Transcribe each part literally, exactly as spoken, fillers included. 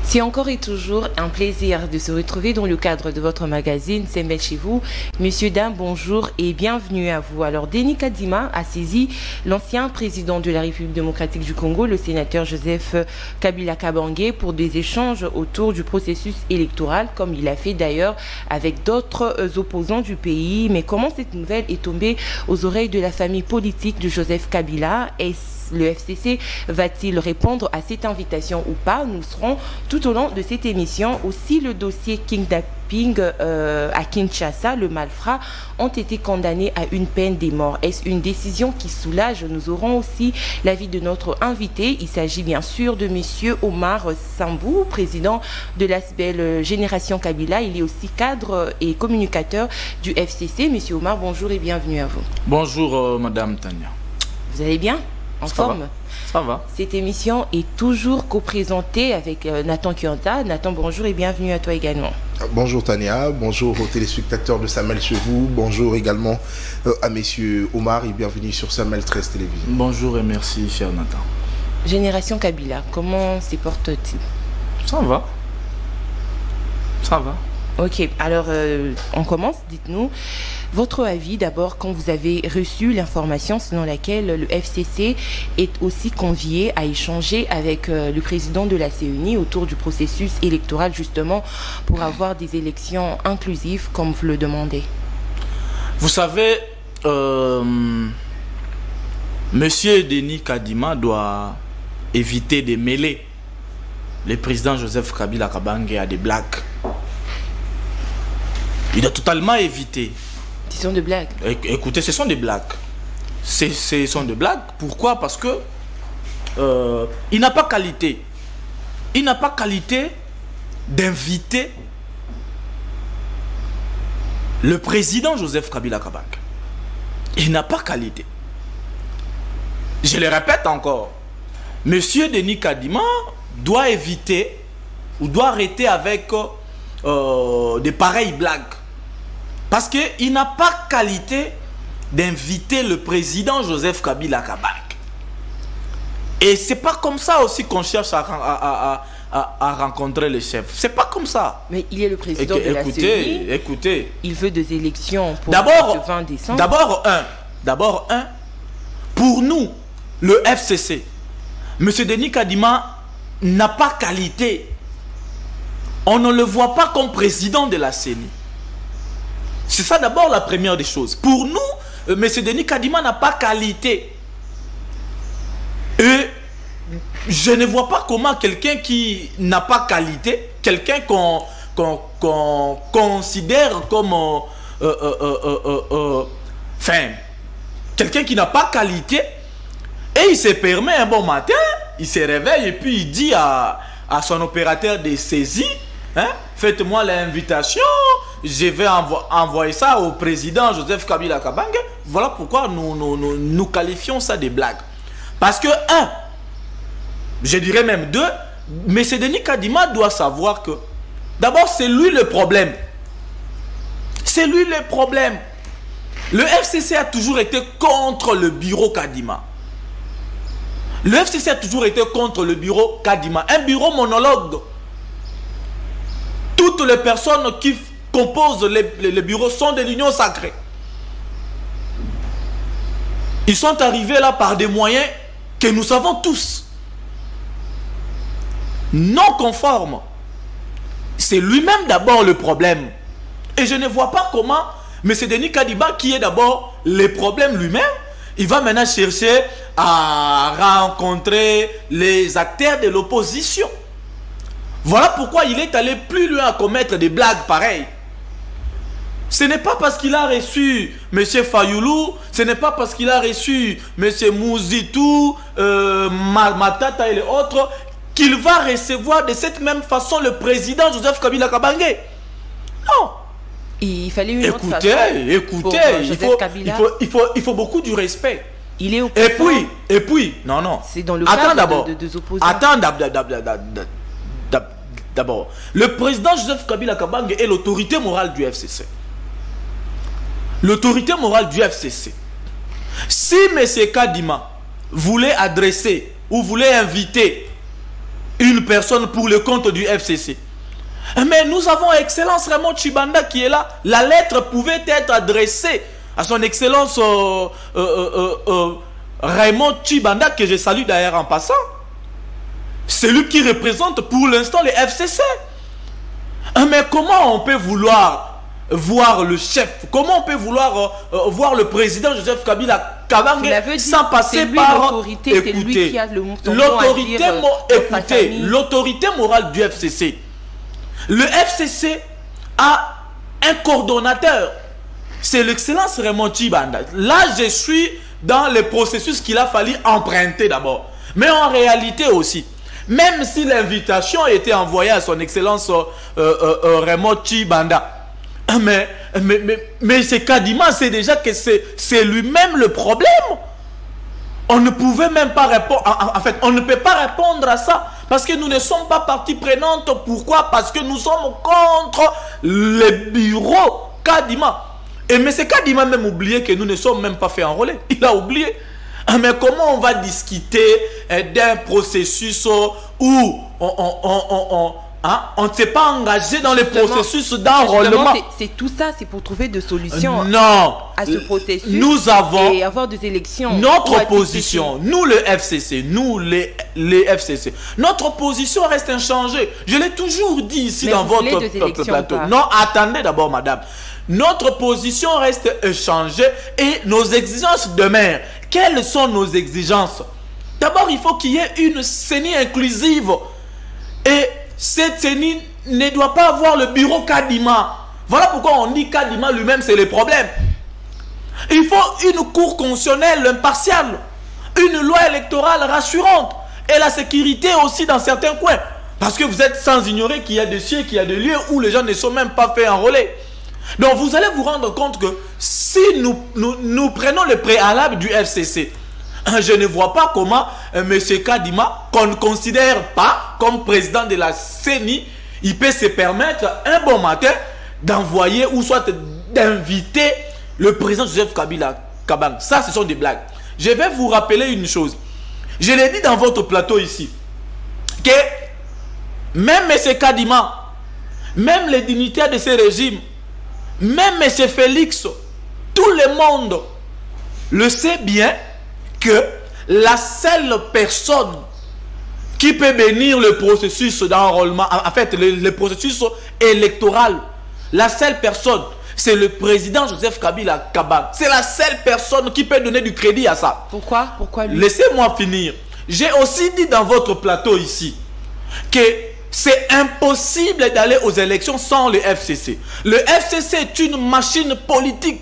C'est encore et toujours un plaisir de se retrouver dans le cadre de votre magazine Sembel chez vous. Messieurs, dames, bonjour et bienvenue à vous. Alors, Denis Kadima a saisi l'ancien président de la République démocratique du Congo, le sénateur Joseph Kabila Kabange, pour des échanges autour du processus électoral, comme il a fait d'ailleurs avec d'autres opposants du pays. Mais comment cette nouvelle est tombée aux oreilles de la famille politique de Joseph Kabila? Est-ce le F C C va-t-il répondre à cette invitation ou pas? Nous serons tout au long de cette émission. Aussi, le dossier kidnapping euh, à Kinshasa, le malfrat, ont été condamnés à une peine de mort. Est-ce une décision qui soulage? Nous aurons aussi l'avis de notre invité. Il s'agit bien sûr de monsieur Omar Sambou, président de l'A S B L Génération Kabila. Il est aussi cadre et communicateur du F C C. Monsieur Omar, bonjour et bienvenue à vous. Bonjour euh, Madame Tania. Vous allez bien? En Ça forme? va. Ça va. Cette émission est toujours co-présentée avec euh, Nathan Kianta. Nathan, bonjour et bienvenue à toi également. Bonjour Tania, bonjour aux téléspectateurs de Samel chez vous, bonjour également euh, à messieurs Omar et bienvenue sur Samel treize Télévision. Bonjour et merci cher Nathan. Génération Kabila, comment se porte-t-il? Ça va. Ça va. Ok, alors euh, on commence, dites-nous votre avis d'abord quand vous avez reçu l'information selon laquelle le F C C est aussi convié à échanger avec euh, le président de la C E N I autour du processus électoral justement pour avoir des élections inclusives comme vous le demandez. Vous savez, euh, Monsieur Denis Kadima doit éviter de mêler le président Joseph Kabila Kabange à des blagues. Il doit totalement éviter. Ce sont des blagues. Écoutez, ce sont des blagues. Ce sont des blagues. Pourquoi? Parce que euh, il n'a pas qualité. Il n'a pas qualité d'inviter le président Joseph Kabila Kabange. Il n'a pas qualité. Je le répète encore. Monsieur Denis Kadima doit éviter ou doit arrêter avec euh, de pareilles blagues. Parce qu'il n'a pas qualité d'inviter le président Joseph Kabila Kabange. Et c'est pas comme ça aussi qu'on cherche à, à, à, à, à rencontrer le chef. C'est pas comme ça. Mais il est le président Éc de la écoutez, C E N I. Écoutez. Il veut des élections pour le vingt décembre. D'abord, un. D'abord, un. Pour nous, le F C C, M. Denis Kadima n'a pas qualité. On ne le voit pas comme président de la C E N I. C'est ça d'abord la première des choses. Pour nous, euh, M. Denis Kadima n'a pas qualité. Et je ne vois pas comment quelqu'un qui n'a pas qualité, quelqu'un qu'on qu'on qu'on considère comme... Euh, euh, euh, euh, euh, enfin, quelqu'un qui n'a pas qualité, et il se permet un bon matin, il se réveille et puis il dit à, à son opérateur de saisie, hein, faites-moi l'invitation, je vais envo envoyer ça au président Joseph Kabila Kabange. Voilà pourquoi nous, nous, nous, nous qualifions ça des blagues. Parce que, un, je dirais même deux, M. Denis Kadima doit savoir que, d'abord, c'est lui le problème. C'est lui le problème. Le F C C a toujours été contre le bureau Kadima. Le F C C a toujours été contre le bureau Kadima. Un bureau monologue. Toutes les personnes qui composent les, les, les bureaux sont de l'union sacrée. Ils sont arrivés là par des moyens que nous savons tous. Non conformes. C'est lui-même d'abord le problème. Et je ne vois pas comment M. Denis Kadima, qui est d'abord le problème lui-même, il va maintenant chercher à rencontrer les acteurs de l'opposition. Voilà pourquoi il est allé plus loin à commettre des blagues pareilles. Ce n'est pas parce qu'il a reçu M. Fayoulou, ce n'est pas parce qu'il a reçu M. Mouzitou, euh, Matata et les autres, qu'il va recevoir de cette même façon le président Joseph Kabila Kabange. Non. Il fallait une écoutez, autre façon écoutez, pour, euh, il, faut, il, faut, il, faut, il faut beaucoup du respect. Il est au et puis, et puis, non, non. C'est dans le Attends cadre de, de, de opposants. Attends d'abord. Le président Joseph Kabila Kabange est l'autorité morale du F C C. L'autorité morale du F C C. Si M. Kadima voulait adresser ou voulait inviter une personne pour le compte du F C C. Mais nous avons Excellence Raymond Tshibanda qui est là. La lettre pouvait être adressée à son Excellence euh, euh, euh, euh, Raymond Tshibanda, que je salue d'ailleurs en passant. C'est lui qui représente pour l'instant le F C C. Mais comment on peut vouloir voir le chef, comment on peut vouloir euh, euh, voir le président Joseph Kabila Kabange sans passer par l'autorité, c'est lui qui a le l'autorité mo écoutez, l'autorité morale du F C C. Le F C C a un coordonnateur, c'est l'excellence Raymond Tshibanda. Là, je suis dans le processus qu'il a fallu emprunter d'abord. Mais en réalité aussi, même si l'invitation a été envoyée à son excellence euh, euh, euh, Raymond Tshibanda, mais, mais, mais, mais c'est Kadima, c'est déjà que c'est lui-même le problème. On ne pouvait même pas répondre, en, en fait, on ne peut pas répondre à ça, parce que nous ne sommes pas partie prenante. Pourquoi? Parce que nous sommes contre les bureaux Kadima. Et M. Kadima a même oublié que nous ne sommes même pas fait enrôler. Il a oublié. Mais comment on va discuter d'un processus où on, on, on, on, on, hein, on ne s'est pas engagé dans le processus d'enrôlement? C'est tout ça, c'est pour trouver des solutions non, à ce processus. Nous avons et avoir des élections. Notre position, nous le F C C, nous les, les F C C, notre position reste inchangée. Je l'ai toujours dit ici Mais dans votre plateau. Non, attendez d'abord, madame. Notre position reste échangée et nos exigences demeurent. Quelles sont nos exigences? D'abord, il faut qu'il y ait une C E N I inclusive. Et cette C E N I ne doit pas avoir le bureau Kadima. Voilà pourquoi on dit Kadima lui-même, c'est le problème. Il faut une cour constitutionnelle impartiale, une loi électorale rassurante et la sécurité aussi dans certains coins. Parce que vous êtes sans ignorer qu'il y a des sièges, qu'il y a des lieux où les gens ne sont même pas fait enrôler. Donc vous allez vous rendre compte que si nous, nous, nous prenons le préalable du F C C, je ne vois pas comment euh, M. Kadima, qu'on ne considère pas comme président de la C E N I, il peut se permettre un bon matin d'envoyer ou soit d'inviter le président Joseph Kabila Kabange. Ça, ce sont des blagues. Je vais vous rappeler une chose. Je l'ai dit dans votre plateau ici, que même M. Kadima, même les dignitaires de ce régime, même M. Félix, tout le monde le sait bien que la seule personne qui peut bénir le processus d'enrôlement, en fait le, le processus électoral, la seule personne, c'est le président Joseph Kabila Kabange. C'est la seule personne qui peut donner du crédit à ça. Pourquoi? Pourquoi lui? Laissez-moi finir. J'ai aussi dit dans votre plateau ici que c'est impossible d'aller aux élections sans le F C C. Le F C C est une machine politique.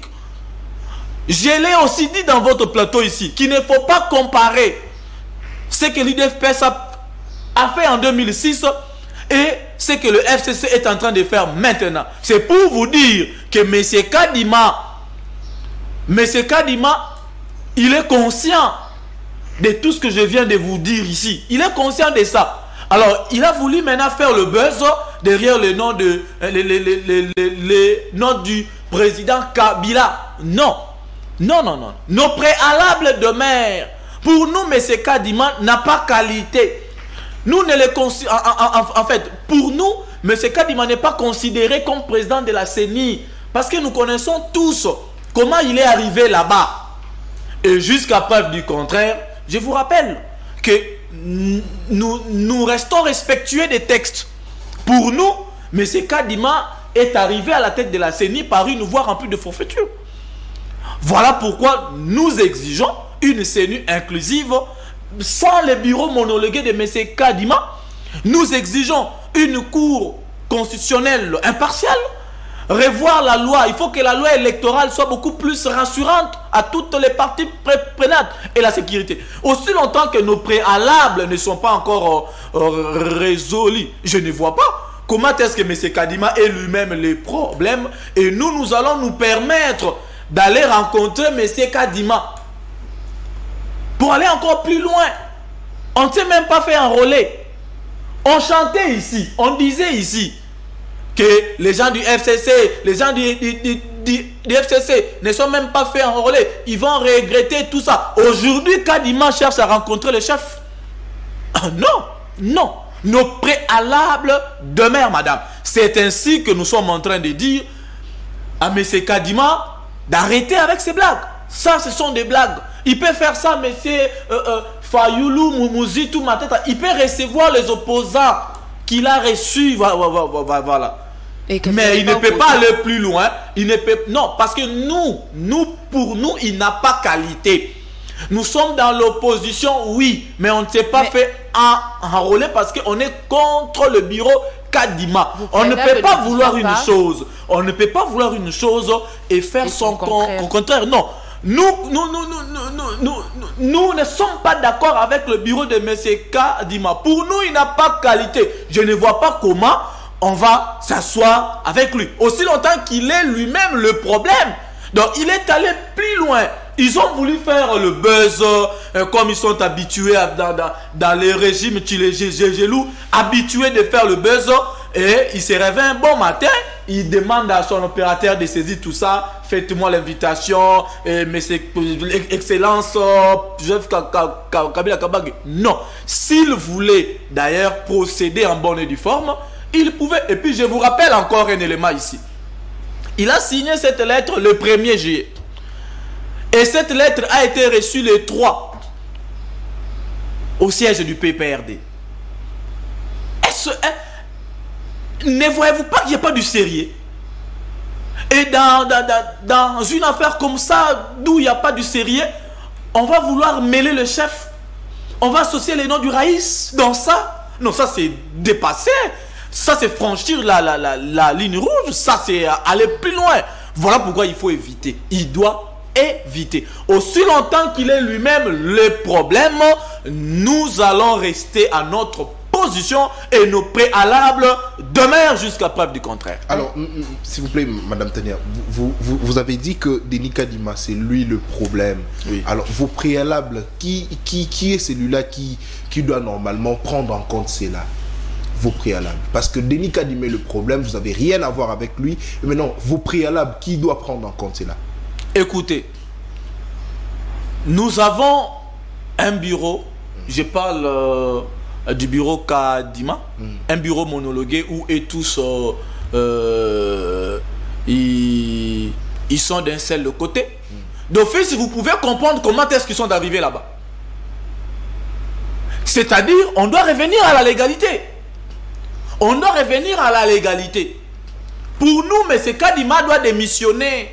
Je l'ai aussi dit dans votre plateau ici, qu'il ne faut pas comparer ce que l'U D F P S a, a fait en deux mille six et ce que le F C C est en train de faire maintenant. C'est pour vous dire que M. Kadima, M. Kadima, il est conscient de tout ce que je viens de vous dire ici. Il est conscient de ça. Alors, il a voulu maintenant faire le buzz derrière le nom, de, le, le, le, le, le, le nom du président Kabila. Non. Non, non, non. Nos préalables demeurent. Pour nous, M. Kadima n'a pas qualité. Nous ne le considérons... En, en, en fait, pour nous, M. Kadima n'est pas considéré comme président de la C E N I. Parce que nous connaissons tous comment il est arrivé là-bas. Et jusqu'à preuve du contraire, je vous rappelle que nous, nous restons respectueux des textes. Pour nous, M. Kadima est arrivé à la tête de la C E N I par une voie remplie de forfaiture. Voilà pourquoi nous exigeons une C E N I inclusive sans les bureaux monologués de M. Kadima. Nous exigeons une cour constitutionnelle impartiale, revoir la loi. Il faut que la loi électorale soit beaucoup plus rassurante à toutes les parties prenantes et la sécurité. Aussi longtemps que nos préalables ne sont pas encore euh, euh, résolus, je ne vois pas comment est-ce que M. Kadima est lui-même les problèmes et nous, nous allons nous permettre d'aller rencontrer M. Kadima pour aller encore plus loin. On ne s'est même pas fait enrôler. On chantait ici, on disait ici que les gens du F C C, les gens du, du, du, du, du F C C ne sont même pas fait enrôler. Ils vont regretter tout ça. Aujourd'hui, Kadima cherche à rencontrer le chef. Ah non, non. nos préalables demeurent, madame. C'est ainsi que nous sommes en train de dire à M. Kadima d'arrêter avec ces blagues. Ça, ce sont des blagues. Il peut faire ça, M. Euh, euh, Fayoulou, Moumouzi, tout ma tête. Il peut recevoir les opposants qu'il a reçus. Voilà. voilà. Mais il ne peut pas aller plus loin. Il ne peut... Non, parce que nous, nous, pour nous, il n'a pas qualité. Nous sommes dans l'opposition, oui, mais on ne s'est pas mais... fait enrôler parce qu'on est contre le bureau Kadima. On ne peut pas vouloir une chose. On ne peut pas vouloir une chose et faire et son contraire. Au contraire. Non. Nous, nous, nous, nous, nous, nous, nous, nous ne sommes pas d'accord avec le bureau de M. Kadima. Pour nous, il n'a pas qualité. Je ne vois pas comment on va s'asseoir avec lui. Aussi longtemps qu'il est lui-même le problème. Donc, il est allé plus loin. Ils ont voulu faire le buzz euh, comme ils sont habitués à, dans, dans, dans les régimes Tchilé-Gelou, habitués de faire le buzz. Et il se réveille un bon matin. Il demande à son opérateur de saisir tout ça. Faites-moi l'invitation. Mais c'est excellence. Joseph Kabila Kabange. Non. S'il voulait d'ailleurs procéder en bonne et due forme, il pouvait. Et puis je vous rappelle encore un élément ici. Il a signé cette lettre le premier juillet. Et cette lettre a été reçue le trois au siège du P P R D. Est-ce, hein, ne voyez-vous pas qu'il n'y a pas du sérieux? Et dans, dans, dans, dans une affaire comme ça, d'où il n'y a pas du sérieux, on va vouloir mêler le chef. On va associer les noms du Raïs dans ça. Non, ça c'est dépassé. Ça c'est franchir la, la, la, la ligne rouge. Ça c'est aller plus loin. Voilà pourquoi il faut éviter. Il doit éviter. Aussi longtemps qu'il est lui-même le problème, nous allons rester à notre position et nos préalables demeurent jusqu'à preuve du contraire. Alors, s'il vous plaît, Madame Tania, vous, vous, vous avez dit que Denis Kadima, c'est lui le problème. Oui. Alors, vos préalables, qui, qui, qui est celui-là qui, qui doit normalement prendre en compte cela? Vos préalables. Parce que Denis Kadima est le problème, vous n'avez rien à voir avec lui. Mais non, vos préalables, qui doit prendre en compte cela? Écoutez, nous avons un bureau, je parle euh, du bureau Kadima, mm. un bureau monologué où et tous euh, euh, ils, ils sont d'un seul côté. Mm. D'office, vous pouvez comprendre comment est-ce qu'ils sont arrivés là-bas. C'est-à-dire, on doit revenir à la légalité. On doit revenir à la légalité. Pour nous, M. Kadima doit démissionner.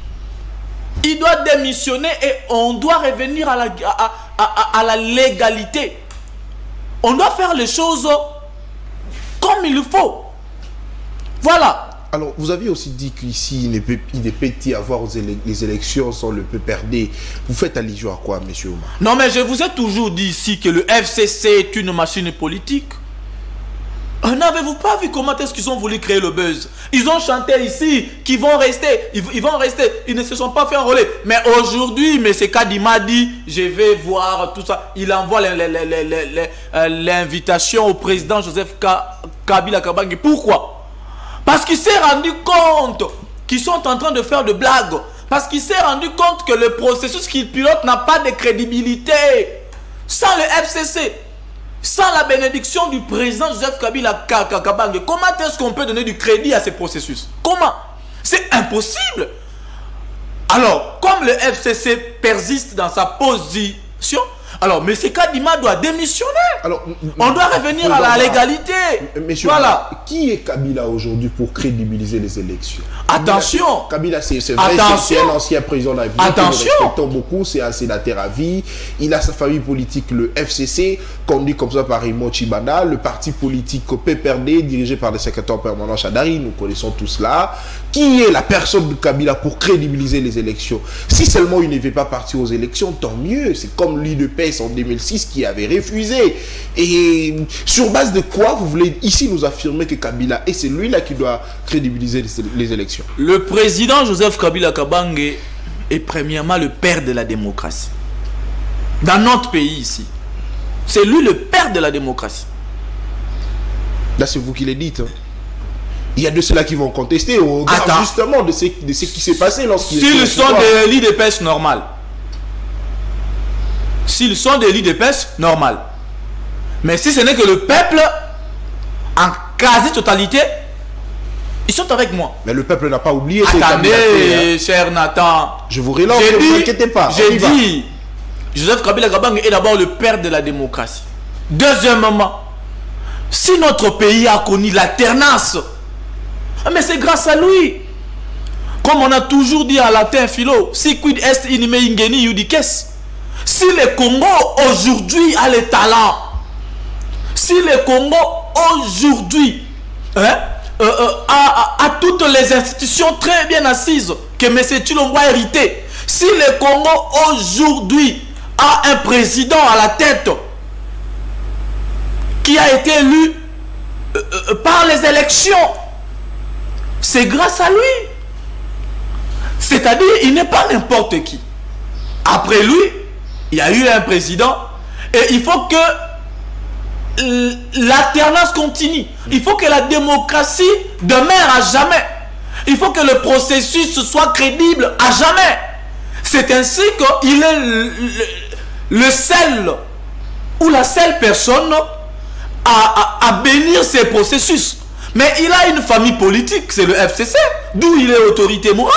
Il doit démissionner et on doit revenir à la, à, à, à la légalité. On doit faire les choses comme il faut. Voilà. Alors, vous avez aussi dit qu'ici, il ne peut, il ne peut y avoir les élections sans le P P R D. Vous faites allusion à quoi, monsieur Omar? Non, mais je vous ai toujours dit ici que le F C C est une machine politique. N'avez-vous pas vu comment est-ce qu'ils ont voulu créer le buzz? Ils ont chanté ici qu'ils vont rester, ils, ils vont rester, ils ne se sont pas fait enrôler. Mais aujourd'hui, M. Kadima dit, je vais voir tout ça. Il envoie l'invitation au président Joseph Kabila Kabange. Pourquoi? Parce qu'il s'est rendu compte qu'ils sont en train de faire de blagues. Parce qu'il s'est rendu compte que le processus qu'il pilote n'a pas de crédibilité. Sans le F C C, sans la bénédiction du président Joseph Kabila Kabange, comment est-ce qu'on peut donner du crédit à ces processus? Comment? C'est impossible. Alors, comme le F C C persiste dans sa position, alors M. Kadima doit démissionner. Alors, on doit revenir à la légalité. Monsieur, voilà. Qui est Kabila aujourd'hui pour crédibiliser les élections? Attention. Kabila, c'est vrai, c'est un ancien président de la République. Attention. Nous respectons beaucoup, c'est un sénateur à vie. Il a sa famille politique, le F C C, conduit comme ça par Raymond Tchibanda, le parti politique P P R D, dirigé par le secrétaire permanent Chadari, nous connaissons tout cela. Qui est la personne de Kabila pour crédibiliser les élections? Si seulement il ne veut pas partir aux élections, tant mieux. C'est comme l'U D P S en deux mille six qui avait refusé. Et sur base de quoi vous voulez ici nous affirmer que Kabila, et c'est lui-là qui doit crédibiliser les, les élections? Le président Joseph Kabila Kabange est premièrement le père de la démocratie. Dans notre pays ici. C'est lui le père de la démocratie. Là, c'est vous qui le dites. Hein. Il y a de ceux-là qui vont contester au regard justement de ce, de ce qui s'est passé lorsqu'il S'ils sont des lits de pêche normales. S'ils sont des lits de pêche normales. Mais si ce n'est que le peuple en quasi-totalité, ils sont avec moi. Mais le peuple n'a pas oublié. Attendez, cher Nathan. Je vous relance, ne vous inquiétez pas. J'ai dit, Joseph Kabila Kabang est d'abord le père de la démocratie. Deuxièmement, si notre pays a connu l'alternance, mais c'est grâce à lui. Comme on a toujours dit en latin philo, si quid est inime ingeni iudices. Si le Congo aujourd'hui a le talent, si le Congo aujourd'hui hein, euh, euh, a, a, a toutes les institutions très bien assises que M. Tshilombo a hérité, si le Congo aujourd'hui a un président à la tête qui a été élu euh, euh, par les élections, c'est grâce à lui. C'est-à-dire, il n'est pas n'importe qui. Après lui, il y a eu un président et il faut que l'alternance continue. Il faut que la démocratie demeure à jamais. Il faut que le processus soit crédible à jamais. C'est ainsi qu'il est le, le, le seul ou la seule personne à, à, à bénir ces processus. Mais il a une famille politique, c'est le F C C, d'où il est autorité morale.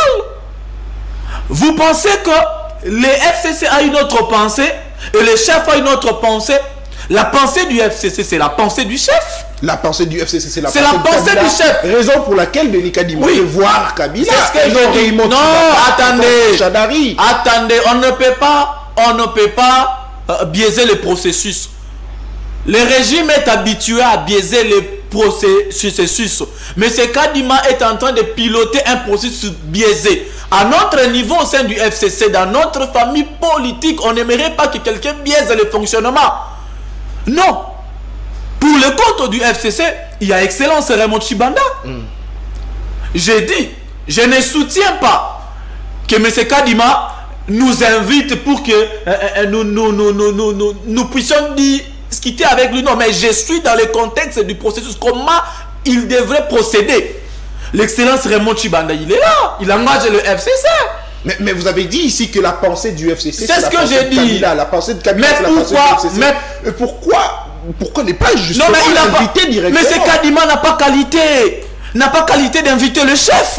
Vous pensez que le F C C a une autre pensée et le chef a une autre pensée? La pensée du F C C, c'est la pensée du chef. La pensée du F C C, c'est la, la pensée du chef. Raison pour laquelle Denis Kadima oui. veut voir Kabila. C'est ce que je dis. Non, attendez. Chadari. Attendez, on ne peut pas, on ne peut pas euh, biaiser le processus. Le régime est habitué à biaiser les processus. Mais ce Kadima est en train de piloter un processus biaisé. À notre niveau au sein du F C C, dans notre famille politique, on n'aimerait pas que quelqu'un biaise le fonctionnement. Non. Pour le compte du F C C, il y a Excellence Raymond Tshibanda. Mm. J'ai dit, je ne soutiens pas que M. Kadima nous invite pour que euh, euh, nous, nous, nous, nous, nous, nous, nous puissions dire ce qui était avec lui. Non, mais je suis dans le contexte du processus. Comment il devrait procéder? L'excellence Raymond Tshibanda, il est là. Il engage le F C C. Mais, mais vous avez dit ici que la pensée du F C C, c'est ce que j'ai dit. Kabila, la pensée de Kabila, c'est la pensée du F C C. Mais pourquoi, pourquoi n'est pas justement non, mais il invité pas, directement? Mais ce Kadima n'a pas qualité. N'a pas qualité d'inviter le chef.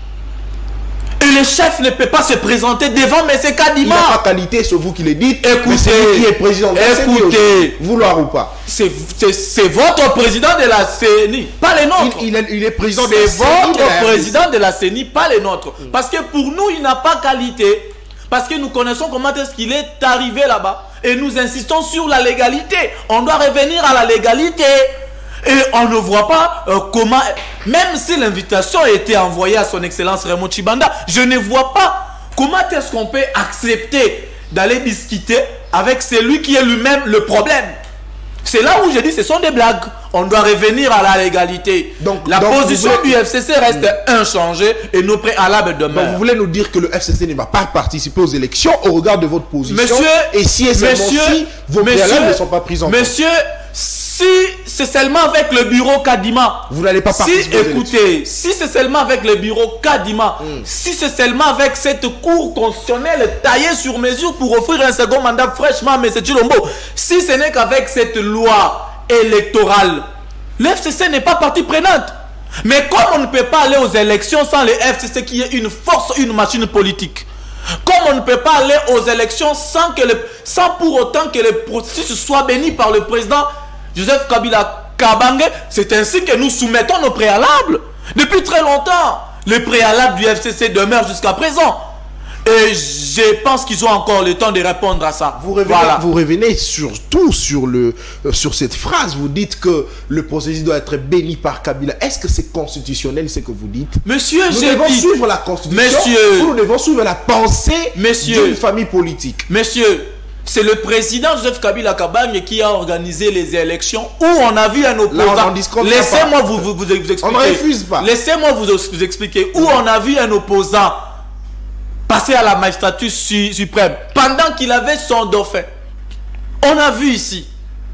Et le chef ne peut pas se présenter devant M. Kadima. Il n'a pas qualité, c'est vous qui le dites. Écoutez, c'est lui qui est président de la C E N I. Écoutez, vouloir ou pas. C'est votre président de la C E N I, pas les nôtres. Il, il, est, il est président de la C'est votre président de la C E N I, pas les nôtres. Mm. Parce que pour nous, il n'a pas qualité. Parce que nous connaissons comment est-ce qu'il est arrivé là-bas. Et nous insistons sur la légalité. On doit revenir à la légalité. Et on ne voit pas euh, comment, même si l'invitation a été envoyée à son excellence Raymond Tshibanda, je ne vois pas comment est-ce qu'on peut accepter d'aller discuter avec celui qui est lui-même le problème. C'est là où je dis ce sont des blagues. On doit revenir à la légalité. Donc, la donc position voulez... du F C C reste mmh. inchangée et nos préalables demeurent. Donc vous voulez nous dire que le F C C ne va pas participer aux élections au regard de votre position? Monsieur, et si et seulement si vos préalables ne sont pas pris en compte? Monsieur, si c'est seulement avec le bureau Kadima, vous n'allez pas participer. Si, écoutez, si c'est seulement avec le bureau Kadima, mm. si c'est seulement avec cette cour constitutionnelle taillée sur mesure pour offrir un second mandat fraîchement à M. Tshilombo, si ce n'est qu'avec cette loi électorale, le F C C n'est pas partie prenante. Mais comme on ne peut pas aller aux élections sans le F C C qui est une force, une machine politique, comme on ne peut pas aller aux élections sans, que le, sans pour autant que le processus soit béni par le président Joseph Kabila Kabange, c'est ainsi que nous soumettons nos préalables. Depuis très longtemps, les préalables du F C C demeurent jusqu'à présent. Et je pense qu'ils ont encore le temps de répondre à ça. Vous revenez, voilà. vous revenez surtout sur, le, euh, sur cette phrase. Vous dites que le processus doit être béni par Kabila. Est-ce que c'est constitutionnel ce que vous dites? Monsieur, nous devons dit... suivre la constitution. Monsieur, ou nous devons suivre la pensée d'une famille politique. Monsieur, c'est le président Joseph Kabila Kabange qui a organisé les élections où on a vu un opposant. Laissez-moi vous, vous, vous, vous expliquer. On ne refuse pas. Laissez-moi vous, vous expliquer où on a vu un opposant passer à la magistrature su, suprême pendant qu'il avait son dauphin. On a vu ici.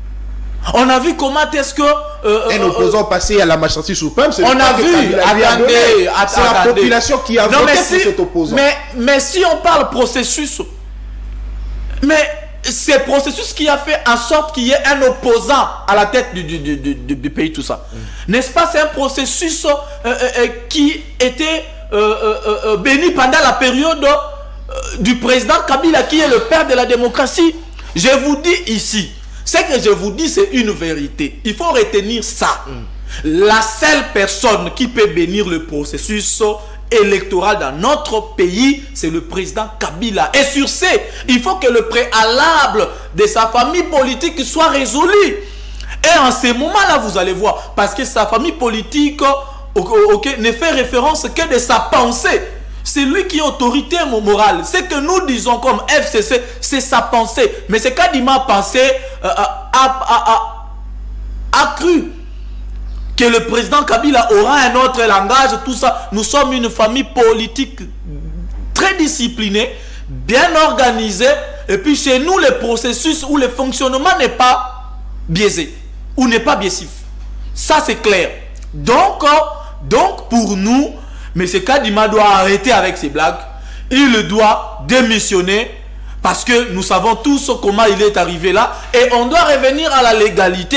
On a vu comment est-ce que... Euh, un opposant euh, passé à la magistrature suprême, c'est on a vu, attendez, c'est la population qui a non, voté si, pour cet opposant. Mais, mais si on parle processus, mais c'est le processus qui a fait en sorte qu'il y ait un opposant à la tête du, du, du, du, du pays, tout ça. Mm. N'est-ce pas? C'est un processus euh, euh, qui était euh, euh, euh, béni pendant la période euh, du président Kabila, qui est le père de la démocratie. Je vous dis ici, ce que je vous dis, c'est une vérité. Il faut retenir ça. Mm. La seule personne qui peut bénir le processus électoral dans notre pays, c'est le président Kabila. Et sur ce, il faut que le préalable de sa famille politique soit résolu. Et en ce moment-là, vous allez voir, parce que sa famille politique okay, ne fait référence que de sa pensée. C'est lui qui est autorité morale. Ce que nous disons comme F C C, c'est sa pensée. Mais c'est Kadima a pensé, euh, a, a, a, a cru que le président Kabila aura un autre langage, tout ça. Nous sommes une famille politique très disciplinée, bien organisée. Et puis chez nous, le processus ou le fonctionnement n'est pas biaisé ou n'est pas biaisif. Ça, c'est clair. Donc, donc, pour nous, M. Kadima doit arrêter avec ses blagues. Il doit démissionner parce que nous savons tous comment il est arrivé là. Et on doit revenir à la légalité.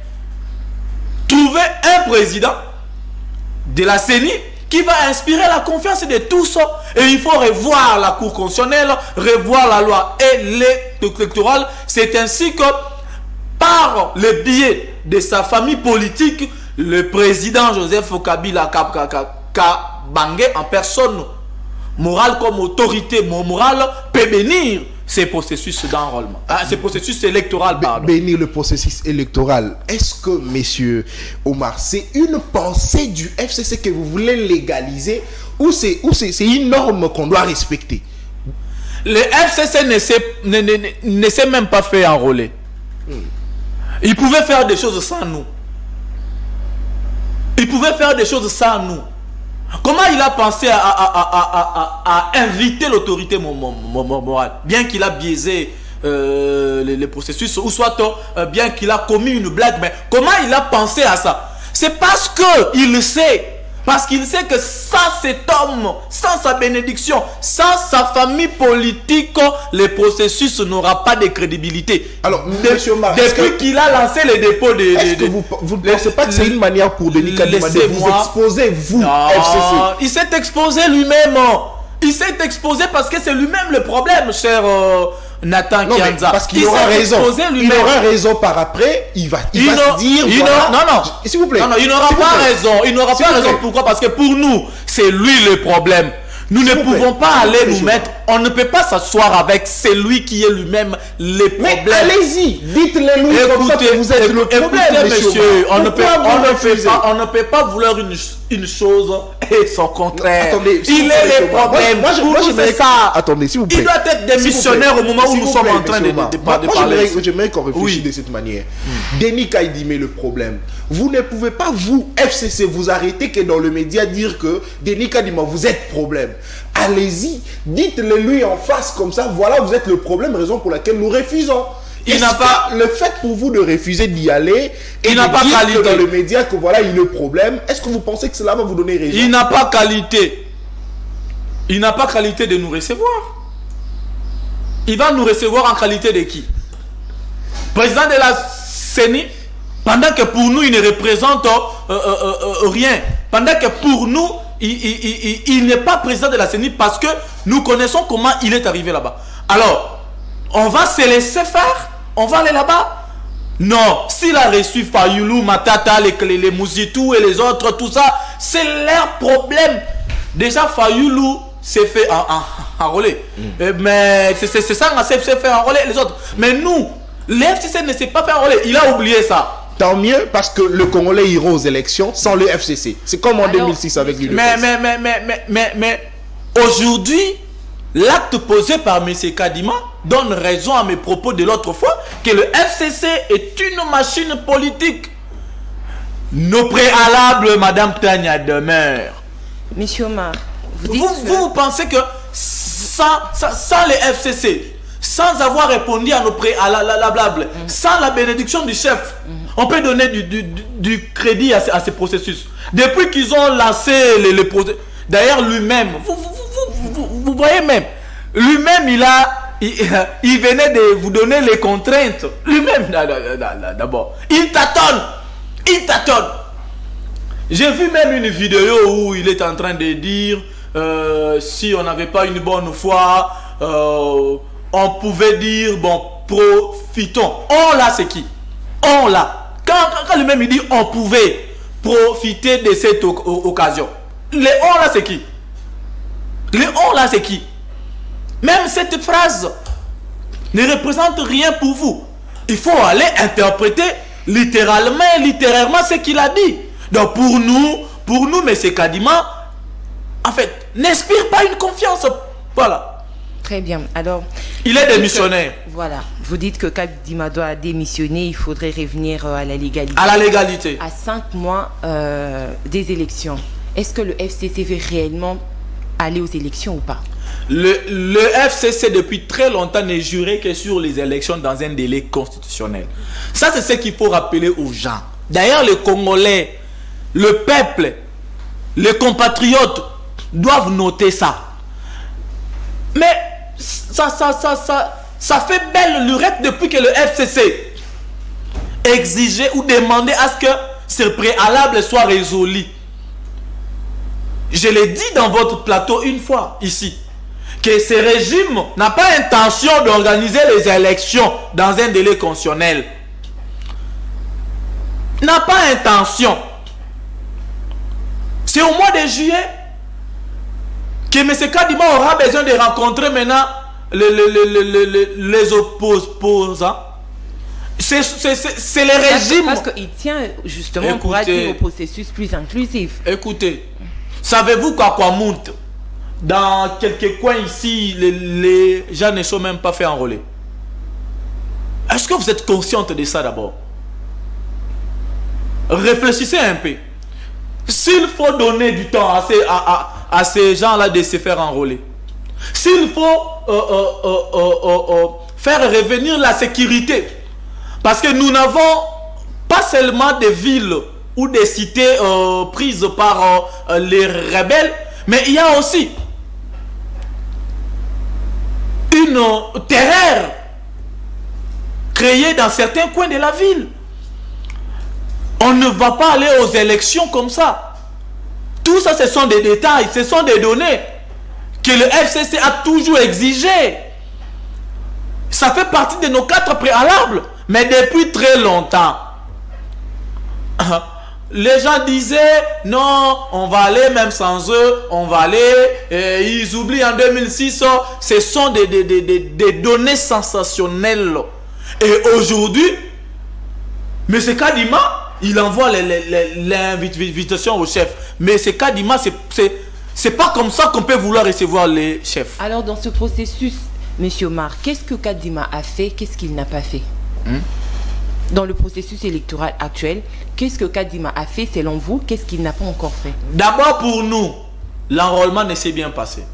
Trouver un président de la C E N I qui va inspirer la confiance de tous. Et il faut revoir la Cour constitutionnelle, revoir la loi électorale. C'est ainsi que, par le biais de sa famille politique, le président Joseph Kabila Kabange, en personne morale comme autorité morale, peut bénir ces processus d'enrôlement, ah, ces processus électoraux. Bénir le processus électoral. Est-ce que, messieurs Omar, c'est une pensée du F C C que vous voulez légaliser ou c'est une norme qu'on doit respecter? Le F C C ne s'est ne, ne, ne s'est même pas fait enrôler. Hmm. Il pouvait faire des choses sans nous. Il pouvait faire des choses sans nous. Comment il a pensé à, à, à, à, à, à inviter l'autorité morale, bien qu'il a biaisé euh, les, les processus, ou soit euh, bien qu'il a commis une blague, mais comment il a pensé à ça? C'est parce qu'il sait, parce qu'il sait que sans cet homme, sans sa bénédiction, sans sa famille politique, le processus n'aura pas de crédibilité. Alors, de, monsieur Marc, depuis qu'il a lancé les dépôts de... Est-ce que vous ne pensez pas que c'est une manière pour Denis Kadima de vous exposer, vous, non, F C C? Il s'est exposé lui-même. Il s'est exposé parce que c'est lui-même le problème, cher euh, Nathan non, Kianza. Parce qu'il aura raison. Il aura raison par après. Il va, il il va se dire... Il voilà, non, non. S'il vous plaît. Non, non, il n'aura pas raison. Il n'aura pas raison. Pourquoi? Parce que pour nous, c'est lui le problème. Nous ne pouvons pas aller nous mettre... On ne peut pas s'asseoir avec celui qui est lui-même les problèmes. Mais allez-y, dites-le nous comme ça que vous êtes le problème, monsieur. monsieur on, ne peut, on, ne peut pas, on ne peut pas vouloir une, une chose et son contraire. Attendez, il est le problème. Moi, moi, je moi, ça. Attendez, s'il vous plaît. Il doit être démissionnaire au moment où nous sommes en train de, de, de, de parler. Moi, j'aimerais qu'on réfléchisse de cette manière. Denis Kadima, le problème. Vous ne pouvez pas, vous, F C C, vous arrêter que dans le média dire que Denis Kadima, vous êtes problème. Allez-y, dites-le lui en face comme ça, voilà, vous êtes le problème, raison pour laquelle nous refusons. Il n'a pas le fait pour vous de refuser d'y aller et il n'a pas qualité dans le média que voilà, il est le problème. Est-ce que vous pensez que cela va vous donner raison? Il n'a pas qualité. Il n'a pas qualité de nous recevoir. Il va nous recevoir en qualité de qui? Président de la C E N I, pendant que pour nous, il ne représente euh, euh, euh, rien. Pendant que pour nous, il, il, il, il n'est pas président de la C E N I parce que nous connaissons comment il est arrivé là-bas. Alors, on va se laisser faire? On va aller là-bas? Non. S'il a reçu Fayoulou, Matata, les, les, les Mouzitou et les autres, tout ça, c'est leur problème. Déjà, Fayoulou s'est fait enrôler. Mm. Mais c'est ça, on s'est fait enrôler les autres. Mais nous, le F C C ne s'est pas fait enrôler. Il a oublié ça. Tant mieux parce que le Congolais ira aux élections sans le F C C. C'est comme en Alors, deux mille six avec l'U D P S. Mais, mais, mais, mais, mais, mais aujourd'hui, l'acte posé par M. Kadima donne raison à mes propos de l'autre fois que le F C C est une machine politique. Nos préalables, Madame Tania, demeurent. Monsieur Omar, vous, vous, dites vous, vous pensez que sans, sans, sans le F C C, sans avoir répondu à nos préalables, mm. sans la bénédiction du chef, mm. on peut donner du, du, du crédit à, à ces processus. Depuis qu'ils ont lancé les, les processus, d'ailleurs lui-même, vous, vous, vous, vous, vous voyez même, lui-même il a, il, il venait de vous donner les contraintes. Lui-même, d'abord. Il tâtonne. Il tâtonne. J'ai vu même une vidéo où il est en train de dire euh, si on n'avait pas une bonne foi, euh, on pouvait dire, bon, profitons. On là, c'est qui? On là. Quand, quand, quand lui-même il dit on pouvait profiter de cette occasion. Les on là, c'est qui? Les on là, c'est qui? Même cette phrase ne représente rien pour vous. Il faut aller interpréter littéralement, littérairement ce qu'il a dit. Donc pour nous, pour nous, M. Kadima, en fait, n'inspire pas une confiance. Voilà. Très bien. Alors, il est démissionnaire. Que, voilà. Vous dites que Kadima doit démissionner, il faudrait revenir à la légalité. À la légalité. À cinq mois euh, des élections. Est-ce que le F C C veut réellement aller aux élections ou pas? Le, le F C C depuis très longtemps n'est juré que sur les élections dans un délai constitutionnel. Ça, c'est ce qu'il faut rappeler aux gens. D'ailleurs, les Congolais, le peuple, les compatriotes doivent noter ça. Mais ça, ça, ça, ça, ça fait belle lurette depuis que le F C C exigeait ou demandait à ce que ce préalable soit résolu. Je l'ai dit dans votre plateau une fois ici, que ce régime n'a pas intention d'organiser les élections dans un délai constitutionnel. N'a pas intention. C'est au mois de juillet que M. Kadima aura besoin de rencontrer maintenant les, les, les, les, les opposants. C'est le régime. Parce qu'il tient justement écoutez, pour aller au processus plus inclusif. Écoutez, savez-vous qu'à Kwamout, dans quelques coins ici, les, les gens ne sont même pas fait enrôler? Est-ce que vous êtes consciente de ça d'abord? Réfléchissez un peu. S'il faut donner du temps à ces, à, à, à ces gens-là de se faire enrôler, s'il faut euh, euh, euh, euh, euh, euh, faire revenir la sécurité, parce que nous n'avons pas seulement des villes ou des cités euh, prises par euh, les rebelles, mais il y a aussi une euh, terreur créée dans certains coins de la ville. On ne va pas aller aux élections comme ça. Tout ça, ce sont des détails, ce sont des données que le F C C a toujours exigées. Ça fait partie de nos quatre préalables, mais depuis très longtemps. Les gens disaient, non, on va aller même sans eux, on va aller, et ils oublient en deux mille six, ce sont des, des, des, des, des données sensationnelles. Et aujourd'hui, M. Kadima, il envoie l'invitation au chef. Mais c'est Kadima, c'est pas comme ça qu'on peut vouloir recevoir les chefs. Alors dans ce processus, M. Omar, qu'est-ce que Kadima a fait, qu'est-ce qu'il n'a pas fait? hmm? Dans le processus électoral actuel, qu'est-ce que Kadima a fait selon vous, qu'est-ce qu'il n'a pas encore fait? D'abord pour nous, l'enrôlement ne s'est bien passé.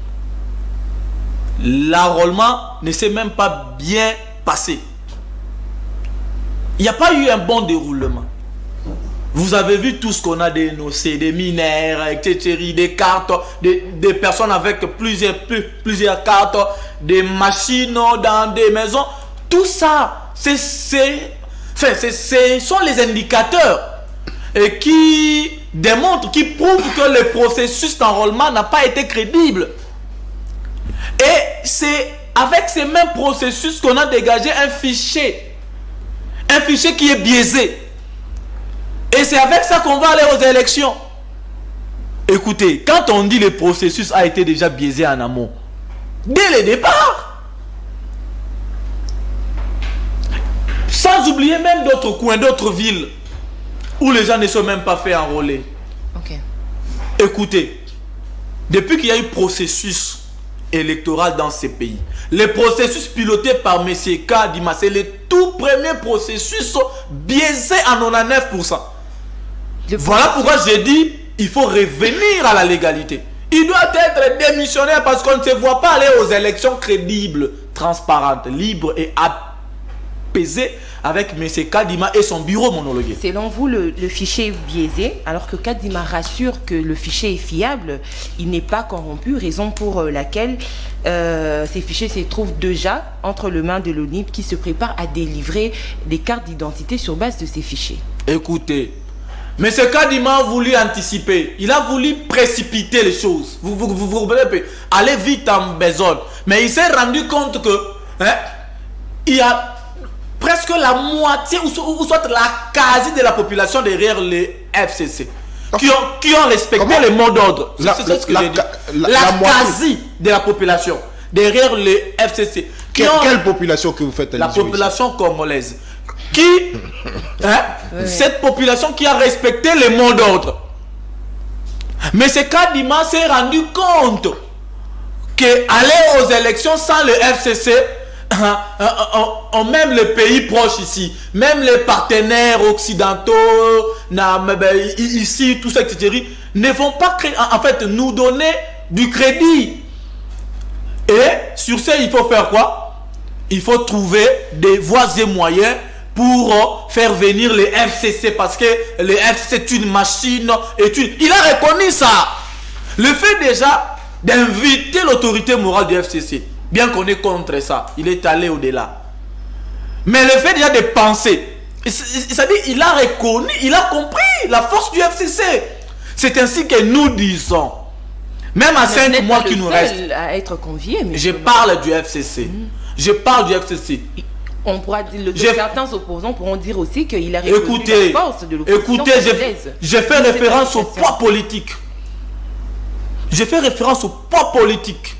L'enrôlement ne s'est même pas bien passé. Il n'y a pas eu un bon déroulement. Vous avez vu tout ce qu'on a dénoncé, des mineurs, et cetera, des cartes, des, des personnes avec plusieurs, plus, plusieurs cartes, des machines dans des maisons. Tout ça, c'est, c'est, enfin, ce sont les indicateurs et qui démontrent, qui prouvent que le processus d'enrôlement n'a pas été crédible. Et c'est avec ces mêmes processus qu'on a dégagé un fichier. Un fichier qui est biaisé. Et c'est avec ça qu'on va aller aux élections. Écoutez, quand on dit le processus a été déjà biaisé en amont, dès le départ, sans oublier même d'autres coins, d'autres villes, où les gens ne sont même pas fait enrôler. Okay. Écoutez, depuis qu'il y a eu processus électoral dans ces pays, les processus pilotés par M. Kadima, c'est le tout premier processus biaisé à quatre-vingt-dix-neuf pour cent. Voilà pourquoi j'ai dit il faut revenir à la légalité. Il doit être démissionnaire parce qu'on ne se voit pas aller aux élections crédibles, transparentes, libres et peser avec M. Kadima et son bureau monologué. Selon vous, le, le fichier est biaisé, alors que Kadima rassure que le fichier est fiable, il n'est pas corrompu, raison pour laquelle euh, ces fichiers se trouvent déjà entre les mains de l'O N I P qui se prépare à délivrer des cartes d'identité sur base de ces fichiers. Écoutez, M. Kadima a voulu anticiper, il a voulu précipiter les choses. Vous vous, vous, vous allez vite en besogne. Mais il s'est rendu compte que hein, il y a presque la moitié ou, ou soit la quasi de la population derrière les F C C qui ont, qui ont respecté Comment? les mots d'ordre. C'est ce que j'ai dit. La, la, la quasi de la population derrière les F C C. Qui quelle, ont, quelle population que vous faites La population congolaise. Qui, hein, oui. Cette population qui a respecté les mots d'ordre. Mais ce Kadima s'est rendu compte que aller aux élections sans le F C C, hein, hein, hein, même les pays proches ici, même les partenaires occidentaux, ici, tout ça, et cetera, ne vont pas créer, en fait, nous donner du crédit. Et sur ce, il faut faire quoi? Il faut trouver des voies et moyens pour faire venir les F C C, parce que les F C C c'est une machine. Est une... Il a reconnu ça. Le fait déjà d'inviter l'autorité morale du F C C, bien qu'on est contre ça, il est allé au-delà. Mais le fait déjà de penser, c'est-à-dire il a reconnu, il a compris la force du F C C. C'est ainsi que nous disons, même à cinq mois qui nous restent, à être convié, je parle du F C C. Mmh. Je parle du F C C. On pourra dire, le, certains opposants pourront dire aussi qu'il a reconnu écoutez, la force de l'opposition. Écoutez, j'ai fait référence au poids politique. J'ai fait référence au poids politique.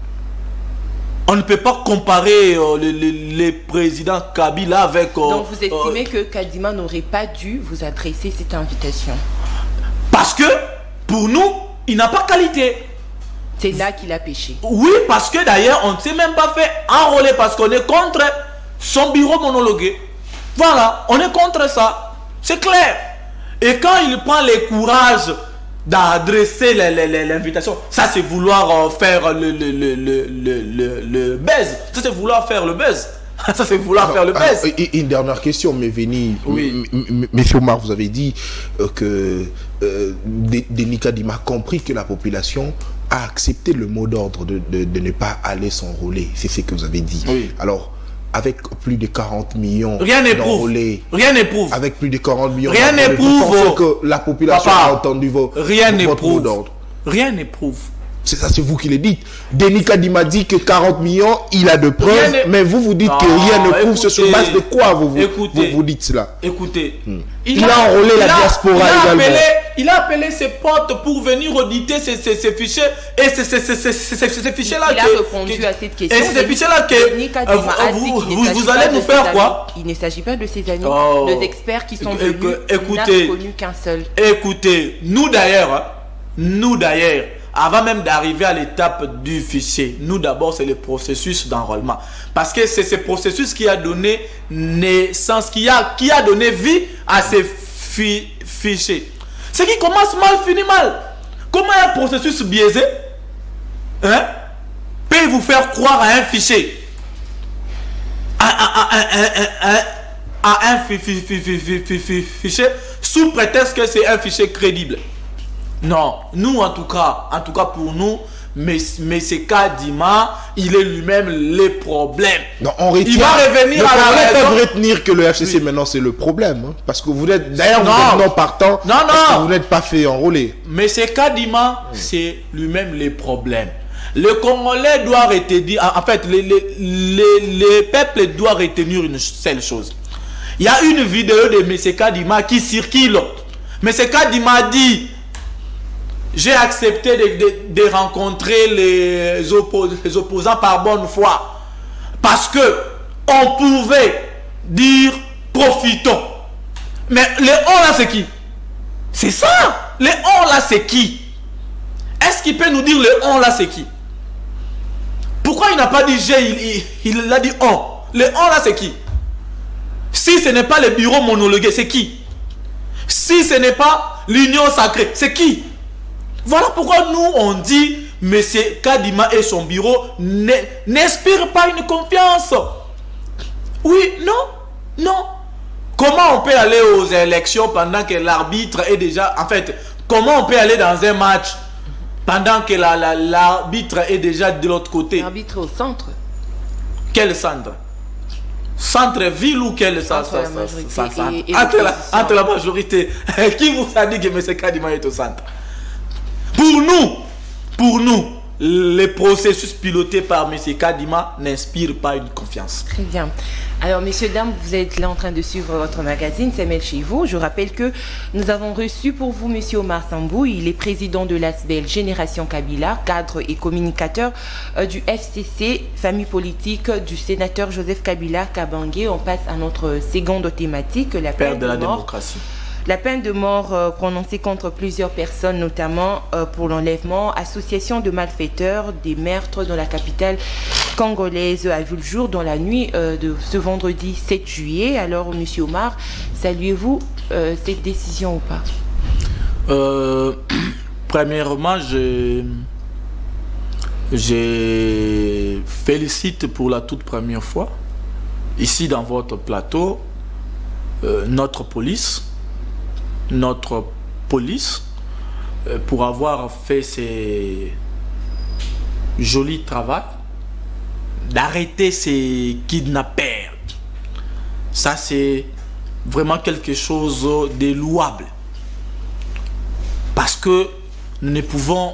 On ne peut pas comparer euh, les, les, les présidents Kabila avec... Euh, Donc vous estimez euh, que Kadima n'aurait pas dû vous adresser cette invitation? Parce que, pour nous, il n'a pas qualité. C'est là qu'il a péché. Oui, parce que d'ailleurs, on ne s'est même pas fait enrôler parce qu'on est contre son bureau monologué. Voilà, on est contre ça. C'est clair. Et quand il prend le courage d'adresser l'invitation, ça c'est vouloir euh, faire le, le, le, le, le, le buzz. Ça c'est vouloir faire le buzz. Ça c'est vouloir alors, faire le buzz. Alors, une dernière question, mais Veni, oui. Monsieur Omar, vous avez dit euh, que euh, Denis Kadima a compris que la population a accepté le mot d'ordre de, de, de ne pas aller s'enrôler. C'est ce que vous avez dit. Oui. Alors, avec plus de quarante millions rien n'éprouve. Rien n'éprouve. Avec plus de quarante millions rien n'éprouve. Que la population Papa, a entendu vos, rien votre mot d'ordre. Rien n'éprouve. C'est ça, c'est vous qui le dites. Denis Kadima dit que quarante millions, il a de preuves, mais vous vous dites non, que rien ne prouve. C'est sur base de quoi vous vous, écoutez, vous, vous dites cela? Écoutez, hmm. il, il a, a enrôlé il la a, diaspora il a également. Appelé, il a appelé ses potes pour venir auditer ces, ces, ces fichiers et ces, ces, ces, ces, ces, ces fichiers-là. Il a répondu que, à cette question. Et ces fichiers-là que vous, vous, vous allez nous faire quoi? Il ne s'agit pas de ses amis, oh. les experts qui sont venus, écoutez, n'a connu qu'un seul. Écoutez, nous d'ailleurs, nous d'ailleurs, avant même d'arriver à l'étape du fichier, nous d'abord c'est le processus d'enrôlement. Parce que c'est ce processus qui a donné naissance, qui a, qui a donné vie à ces fi fichiers. Ce qui commence mal finit mal. Comment un processus biaisé hein, peut vous faire croire à un fichier, à, à, à, à, à, à, à un fi fi fi fi fi fi fi fichier sous prétexte que c'est un fichier crédible? Non, nous en tout cas, en tout cas pour nous, mais, mais c'est Kadima, il est lui-même les problèmes. Non, on retient, il va revenir à la raison. Peuvent retenir que le F C C oui. maintenant c'est le problème, hein, parce que vous êtes d'ailleurs vous êtes non partant, non non, parce que vous n'êtes pas fait enrôler. Mais c'est Kadima, oui. c'est lui-même les problèmes. Le Congolais doit retenir, en fait, les, les, les, les peuples doivent retenir une seule chose. Il y a une vidéo de M. Kadima qui circule. M. Kadima dit: j'ai accepté de, de, de rencontrer les, oppos les opposants par bonne foi. Parce que on pouvait dire profitons. Mais les on là c'est qui? C'est ça. Les on là c'est qui? Est-ce qu'il peut nous dire les on là c'est qui? Pourquoi il n'a pas dit j'ai, il, il, il a dit on? Les on là c'est qui? Si ce n'est pas le bureau monologué, c'est qui? Si ce n'est pas l'union sacrée, c'est qui? Voilà pourquoi nous on dit M. Kadima et son bureau n'inspirent pas une confiance. Oui, non. Non. Comment on peut aller aux élections pendant que l'arbitre est déjà... En fait, comment on peut aller dans un match pendant que l'arbitre la, la, est déjà de l'autre côté? L'arbitre au centre. Quel centre? Centre-ville ou quel centre? Entre la majorité, centre, centre. Et, et entre, la, entre la majorité. Qui vous a dit que M. Kadima est au centre? Pour nous, pour nous, les processus pilotés par M. Kadima n'inspirent pas une confiance. Très bien. Alors, messieurs, dames, vous êtes là en train de suivre votre magazine, c'est Mail chez vous. Je rappelle que nous avons reçu pour vous M. Omar Sambou. Il est président de l'A S B L Génération Kabila, cadre et communicateur euh, du F C C, famille politique du sénateur Joseph Kabila Kabange. On passe à notre seconde thématique, la Père peine de la de mort. démocratie. La peine de mort euh, prononcée contre plusieurs personnes, notamment euh, pour l'enlèvement, association de malfaiteurs, des meurtres dans la capitale congolaise, a vu le jour dans la nuit euh, de ce vendredi sept juillet. Alors, monsieur Omar, saluez-vous euh, cette décision ou pas? euh, Premièrement, je, je félicite pour la toute première fois, ici dans votre plateau, euh, notre police, notre police euh, pour avoir fait ces jolis travail d'arrêter ces kidnappeurs. Ça, c'est vraiment quelque chose de louable, parce que nous ne pouvons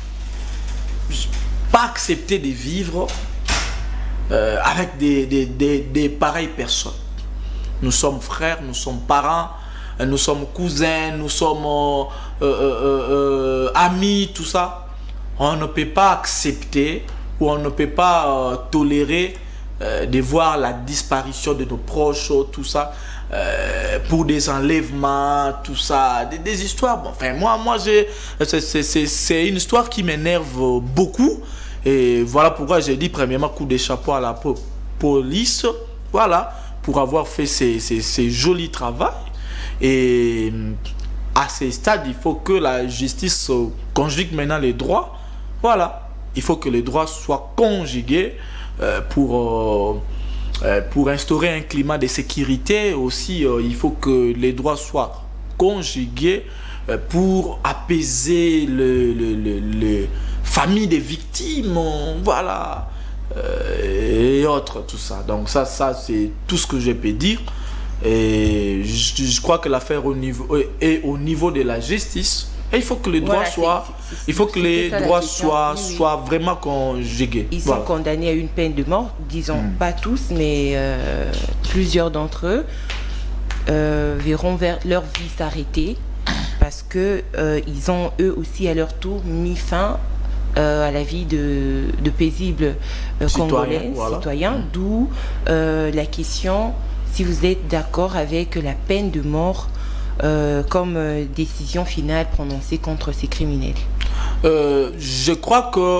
pas accepter de vivre euh, avec des, des, des, des pareilles personnes. Nous sommes frères, nous sommes parents, nous sommes cousins, nous sommes euh, euh, euh, euh, amis, tout ça. On ne peut pas accepter ou on ne peut pas euh, tolérer euh, de voir la disparition de nos proches, tout ça, euh, pour des enlèvements, tout ça, des, des histoires. Bon, enfin, moi, moi c'est une histoire qui m'énerve beaucoup. Et voilà pourquoi j'ai dit premièrement coup de chapeau à la po police, voilà, pour avoir fait ces, ces, ces jolis travaux. Et à ce stade, il faut que la justice conjugue maintenant les droits. Voilà, il faut que les droits soient conjugués euh, pour, euh, pour instaurer un climat de sécurité. Aussi, euh, il faut que les droits soient conjugués euh, pour apaiser le, le, le, les familles des victimes. Voilà, euh, et autres, tout ça. Donc ça, ça c'est tout ce que je peux dire. Et je, je crois que l'affaire au niveau est au niveau de la justice. Et il faut que les droits voilà, soient, c est, c est, il faut que les droits soient, oui, oui. soient vraiment conjugués. Ils voilà. sont condamnés à une peine de mort, disons mmh. pas tous, mais euh, plusieurs d'entre eux euh, verront vers leur vie s'arrêter parce que euh, ils ont eux aussi à leur tour mis fin euh, à la vie de, de paisibles euh, congolais, voilà. citoyens, mmh. d'où euh, la question. Si vous êtes d'accord avec la peine de mort euh, comme euh, décision finale prononcée contre ces criminels? euh, Je crois que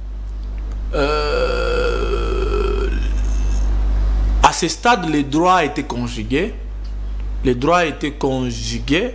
euh, à ce stade, les droits étaient conjugués. Les droits étaient conjugués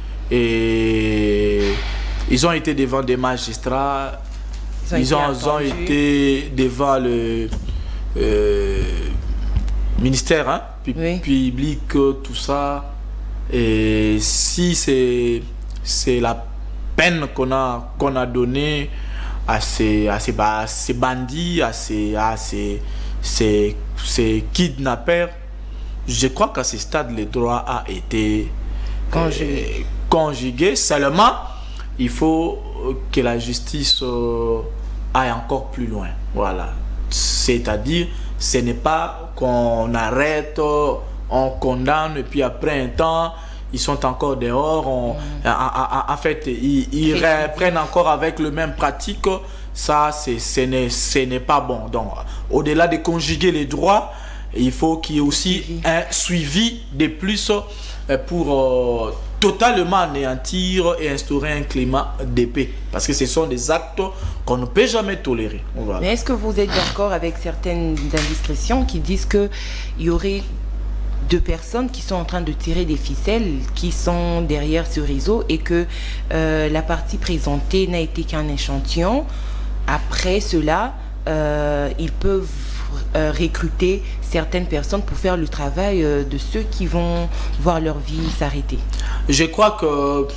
et ils ont été devant des magistrats. Ils ont, ils ont, ils ont été devant le euh, ministère, hein, oui. public, tout ça. Et si c'est c'est la peine qu'on a qu'on a donnée à ces à ces, à ces bandits, à ces à ces, ces, ces kidnappeurs, je crois qu'à ce stade le droit a été conjugué. Euh, conjugué. Seulement, il faut que la justice euh, aille encore plus loin. Voilà. C'est-à-dire, ce n'est pas qu'on arrête, on condamne, et puis après un temps, ils sont encore dehors. On, mmh. en, en, en fait, ils, ils reprennent encore avec le même pratique. Ça, ce n'est pas bon. Donc, au-delà de conjuguer les droits, il faut qu'il y ait aussi suivi. un suivi de plus pour euh, totalement anéantir et instaurer un climat de paix. Parce que ce sont des actes qu'on ne peut jamais tolérer. Voilà. Mais est-ce que vous êtes d'accord avec certaines indiscrétions qui disent qu'il y aurait deux personnes qui sont en train de tirer des ficelles, qui sont derrière ce réseau et que euh, la partie présentée n'a été qu'un échantillon? Après cela, euh, ils peuvent euh, recruter certaines personnes pour faire le travail euh, de ceux qui vont voir leur vie s'arrêter? Je crois que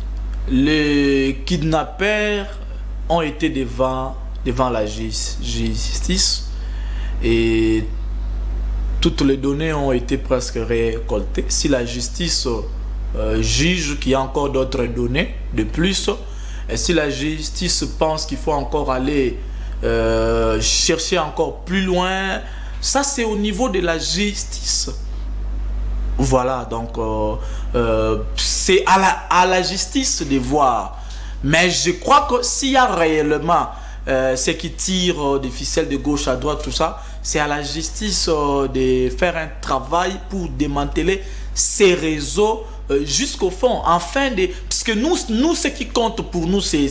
les kidnappeurs ont été devant, devant la justice et toutes les données ont été presque récoltées. Si la justice euh, juge qu'il y a encore d'autres données de plus, et si la justice pense qu'il faut encore aller euh, chercher encore plus loin, ça c'est au niveau de la justice. Voilà, donc euh, euh, c'est à la, à la justice de voir. Mais je crois que s'il y a réellement euh, ceux qui tirent des ficelles de gauche à droite, tout ça, c'est à la justice euh, de faire un travail pour démanteler ces réseaux euh, jusqu'au fond, afin de... Parce que nous, nous ce qui compte pour nous, c'est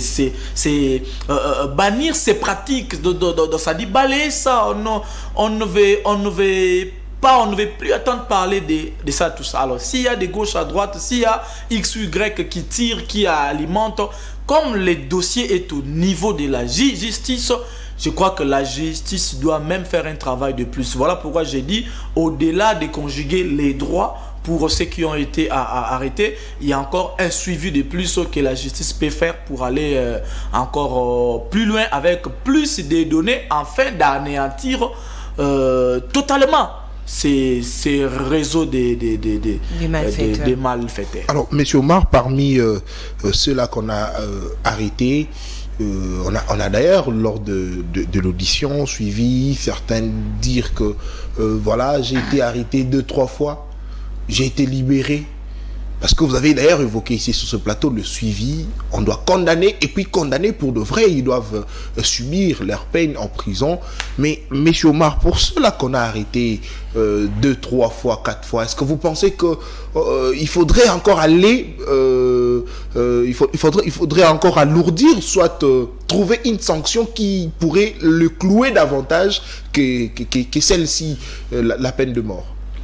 euh, euh, bannir ces pratiques, de, de, de, de ça dit balayer ça, on, on ne veut, on ne veut pas, on ne veut plus attendre parler de, de ça, tout ça. Alors, s'il y a des gauches à droite, s'il y a X ou Y qui tire, qui alimente, comme le dossier est au niveau de la justice, je crois que la justice doit même faire un travail de plus. Voilà pourquoi j'ai dit, au-delà de conjuguer les droits pour ceux qui ont été à, à arrêtés, il y a encore un suivi de plus que la justice peut faire pour aller euh, encore euh, plus loin avec plus de données afin d'anéantir euh, totalement ces, ces réseaux des de, de, de, de malfaiteurs. De, de malfaiteurs. Alors, M. Omar, parmi euh, euh, ceux-là qu'on a euh, arrêtés, Euh, on a, on a d'ailleurs, lors de, de, de l'audition, suivi certains dire que euh, voilà, j'ai été arrêté deux, trois fois, j'ai été libéré. Parce que vous avez d'ailleurs évoqué ici sur ce plateau le suivi, on doit condamner, et puis condamner pour de vrai, ils doivent euh, subir leur peine en prison. Mais, M. Omar, pour ceux-là qu'on a arrêtés euh, deux, trois fois, quatre fois, est-ce que vous pensez que euh, il faudrait encore aller, euh, euh, il, faut, il, faudrait, il faudrait encore alourdir, soit euh, trouver une sanction qui pourrait le clouer davantage que, que, que, que celle-ci, euh, la, la peine de mort?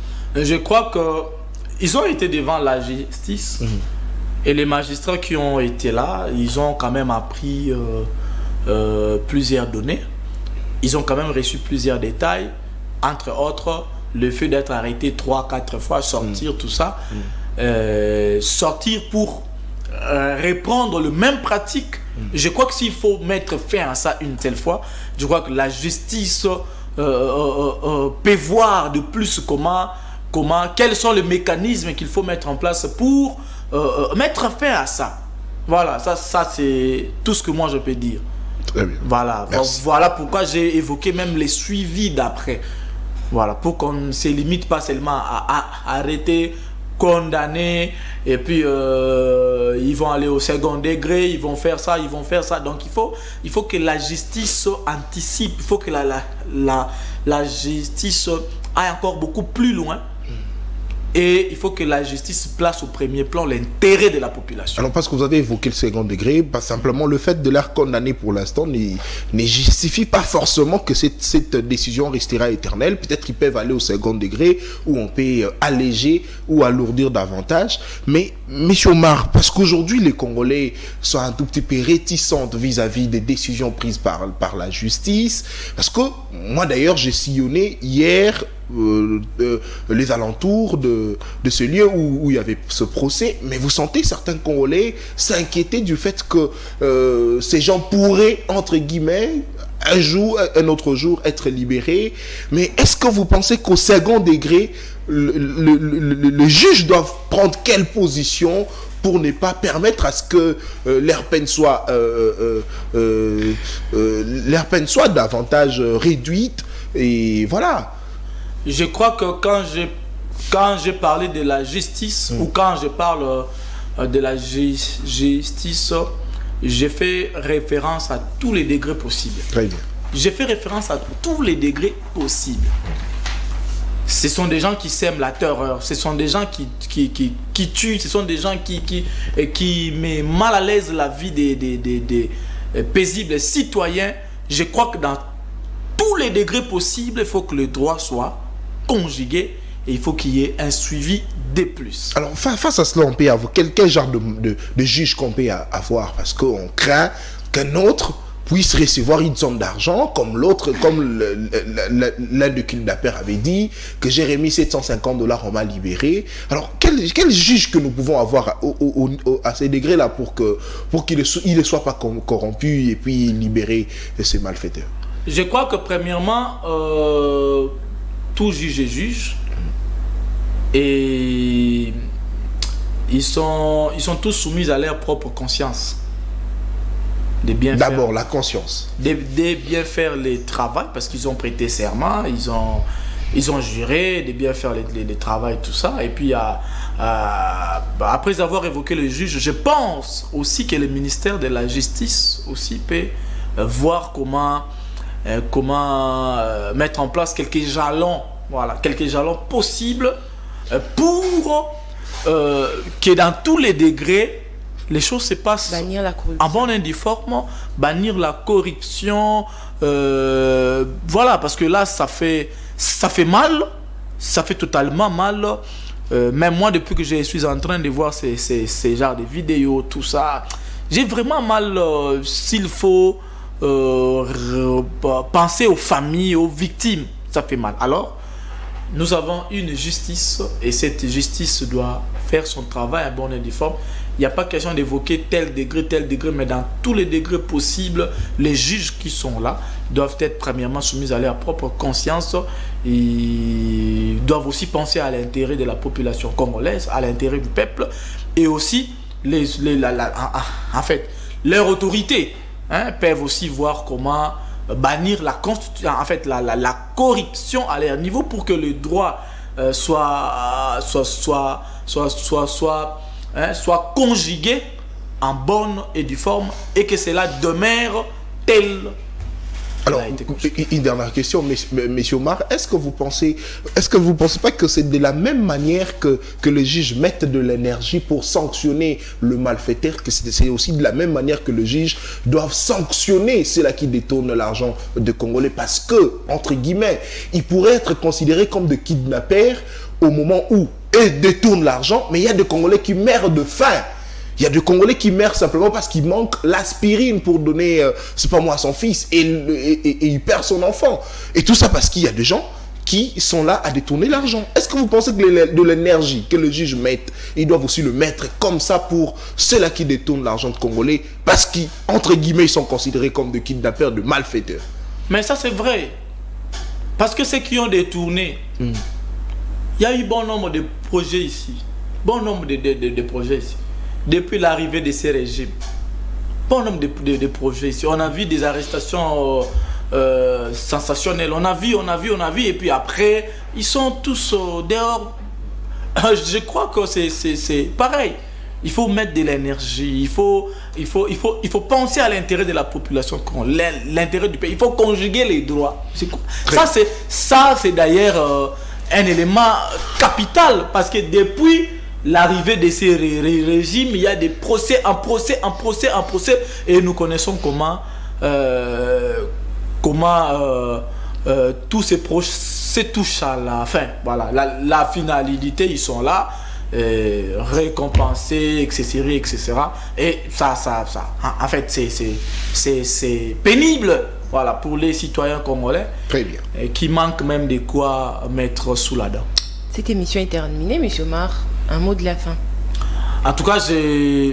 Je crois que ils ont été devant la justice mmh. et les magistrats qui ont été là, ils ont quand même appris euh, euh, plusieurs données. Ils ont quand même reçu plusieurs détails, entre autres le fait d'être arrêté trois, quatre fois, sortir, mmh. tout ça. Mmh. Euh, sortir pour euh, reprendre le même pratique. Mmh. Je crois que s'il faut mettre fin à ça une telle fois, je crois que la justice euh, euh, euh, peut voir de plus comment... Comment, quels sont les mécanismes qu'il faut mettre en place pour euh, mettre fin à ça. Voilà, ça, ça c'est tout ce que moi je peux dire. Très bien. Voilà, Merci. Voilà pourquoi j'ai évoqué même les suivis d'après. Voilà, pour qu'on ne se limite pas seulement à, à, à arrêter, condamner, et puis euh, ils vont aller au second degré, ils vont faire ça, ils vont faire ça. Donc il faut, il faut que la justice anticipe, il faut que la, la, la, la justice aille encore beaucoup plus loin. Et il faut que la justice place au premier plan l'intérêt de la population. Alors, parce que vous avez évoqué le second degré, pas simplement le fait de leur condamner pour l'instant ne justifie pas forcément que cette, cette décision restera éternelle. Peut-être qu'ils peuvent aller au second degré où on peut alléger ou alourdir davantage. Mais, M. Omar, parce qu'aujourd'hui, les Congolais sont un tout petit peu réticents vis-à-vis des décisions prises par, par la justice. Parce que moi, d'ailleurs, j'ai sillonné hier Euh, euh, les alentours de, de ce lieu où, où il y avait ce procès, mais vous sentez certains Congolais s'inquiéter du fait que euh, ces gens pourraient, entre guillemets, un jour, un autre jour, être libérés. Mais est-ce que vous pensez qu'au second degré, le, le, le, le, le juge doit prendre quelle position pour ne pas permettre à ce que euh, leur peine soit euh, euh, euh, euh, leur peine soit davantage réduite, et voilà. Je crois que quand j'ai quand j'ai parlé de la justice mmh. ou quand je parle euh, de la ju justice, j'ai fait référence à tous les degrés possibles. Très bien. J'ai fait référence à tous les degrés possibles. Ce sont des gens qui sèment la terreur, ce sont des gens qui, qui, qui, qui tuent, ce sont des gens qui, qui, qui mettent mal à l'aise la vie des, des, des, des paisibles citoyens. Je crois que dans tous les degrés possibles, il faut que le droit soit conjugué et il faut qu'il y ait un suivi de plus. Alors, face à cela, on peut avoir quel, quel genre de, de, de juge qu'on peut avoir, parce qu'on craint qu'un autre puisse recevoir une somme d'argent, comme l'autre, comme l'un de kidnappeurs avait dit, que j'ai remis sept cent cinquante dollars, on m'a libéré. Alors, quel, quel juge que nous pouvons avoir au, au, au, à ces degrés-là pour que pour qu'il ne soit pas corrompu et puis libérer ces malfaiteurs? Je crois que premièrement, euh, tout juge est juge. Et ils sont, ils sont tous soumis à leur propre conscience. D'abord, la conscience. De, de bien faire les travaux, parce qu'ils ont prêté serment, ils ont, ils ont juré de bien faire les, les, les travaux, tout ça. Et puis, à, à, après avoir évoqué le juge, je pense aussi que le ministère de la Justice aussi peut voir comment, euh, comment euh, mettre en place quelques jalons, voilà, quelques jalons possibles pour euh, que dans tous les degrés, les choses se passent bannir la corruption. En bon indiforme, bannir la corruption, euh, voilà, parce que là, ça fait, ça fait mal, ça fait totalement mal. Euh, même moi, depuis que je suis en train de voir ces, ces, ces genres de vidéos, tout ça, j'ai vraiment mal, euh, s'il faut euh, penser aux familles, aux victimes, ça fait mal. Alors, nous avons une justice et cette justice doit faire son travail à bon indiforme. Il n'y a pas question d'évoquer tel degré, tel degré, mais dans tous les degrés possibles, les juges qui sont là doivent être premièrement soumis à leur propre conscience. Ils doivent aussi penser à l'intérêt de la population congolaise, à l'intérêt du peuple et aussi, les, les, la, la, en fait, leur autorité hein, peuvent aussi voir comment bannir la constitution, en fait la, la, la corruption à leur niveau pour que le droit euh, soit, soit, soit, soit, soit, soit, hein, soit conjugué en bonne et due forme et que cela demeure tel. Alors, une dernière question, monsieur Omar, est-ce que vous pensez, est-ce que vous pensez pas que c'est de la même manière que, que les juges mettent de l'énergie pour sanctionner le malfaiteur, que c'est aussi de la même manière que les juges doivent sanctionner ceux-là qui détournent l'argent de Congolais parce que, entre guillemets, ils pourraient être considérés comme des kidnappeurs au moment où ils détournent l'argent, mais il y a des Congolais qui meurent de faim. Il y a des Congolais qui meurent simplement parce qu'il manque l'aspirine pour donner, euh, c'est pas moi, à son fils et, et, et, et il perd son enfant. Et tout ça parce qu'il y a des gens qui sont là à détourner l'argent. Est-ce que vous pensez que les, de l'énergie que le juge met, ils doivent aussi le mettre comme ça pour ceux-là qui détournent l'argent de Congolais parce qu'entre guillemets, ils sont considérés comme des kidnappeurs, de malfaiteurs? Mais ça, c'est vrai. Parce que ceux qui ont détourné, il mm. y a eu bon nombre de projets ici. Bon nombre de, de, de, de projets ici. Depuis l'arrivée de ces régimes, bon nombre de, de, de projets ici. On a vu des arrestations euh, sensationnelles. On a vu, on a vu, on a vu. Et puis après, ils sont tous euh, dehors. Je crois que c'est pareil. Il faut mettre de l'énergie. Il faut, il, faut, il, faut, il faut penser à l'intérêt de la population, l'intérêt du pays. Il faut conjuguer les droits. Ça, c'est d'ailleurs euh, un élément capital. Parce que depuis l'arrivée de ces ré ré régimes, il y a des procès, un procès, un procès, un procès, et nous connaissons comment, euh, comment euh, euh, tous ces procès touchent à la fin. Voilà, la, la finalité, ils sont là, euh, récompensés, et cetera, et cetera. Et ça, ça, ça, en fait, c'est pénible. Voilà, pour les citoyens congolais. Très bien. Et qui manquent même de quoi mettre sous la dent. Cette émission est terminée, monsieur Omar. Un mot de la fin. En tout cas, je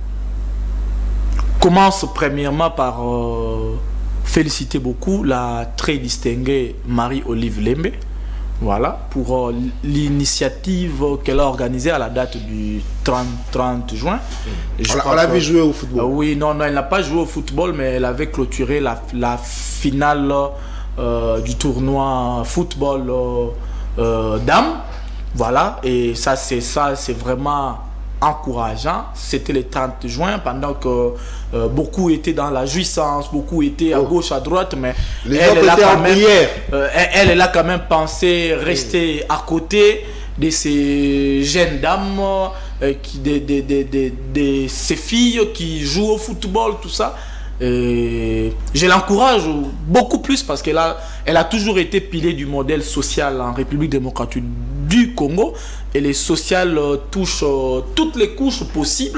commence premièrement par euh, féliciter beaucoup la très distinguée Marie-Olive Lembe, voilà, pour euh, l'initiative qu'elle a organisée à la date du trente juin. On l'avait joué au football. Euh, oui, non, non, elle n'a pas joué au football, mais elle avait clôturé la, la finale euh, du tournoi football euh, euh, dames. Voilà, et ça, c'est ça, c'est vraiment encourageant. C'était le trente juin, pendant que euh, beaucoup étaient dans la jouissance, beaucoup étaient à oh. gauche, à droite, mais les elle, elle, a quand même, euh, elle, elle a quand même pensé rester oui. à côté de ces jeunes dames, euh, qui, de, de, de, de, de ces filles qui jouent au football, tout ça. Et je l'encourage beaucoup plus parce qu'elle a, elle a toujours été pilier du modèle social en République démocratique du Congo, et les sociales touchent toutes les couches possibles,